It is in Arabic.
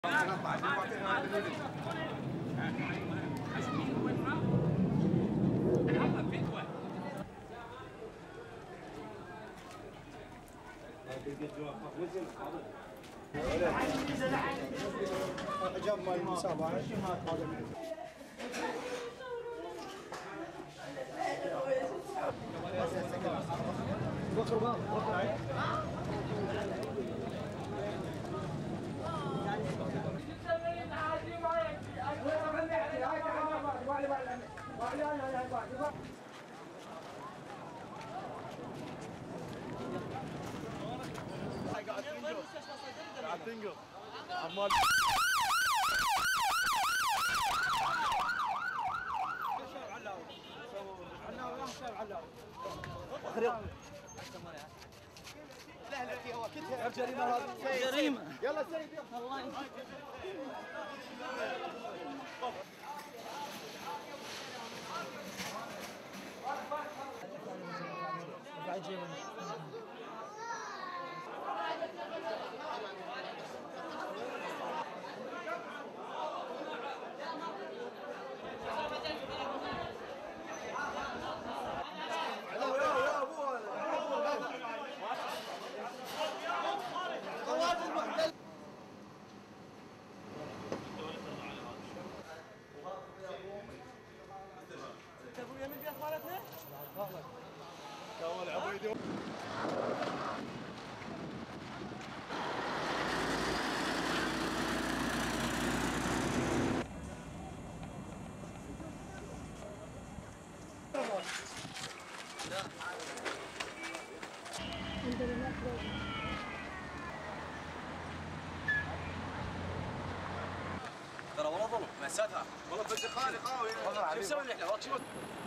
جنب المسابقة قاعد تنقل عمال لا لا في هو كتها جريمه هذه جريمه يلا سيد الله يسلمك تبون يمين بيت مالتنا؟ كول عبيدي ترى والله ظلم مأساتها والله بدي خالي قاوي شو مسوي احنا؟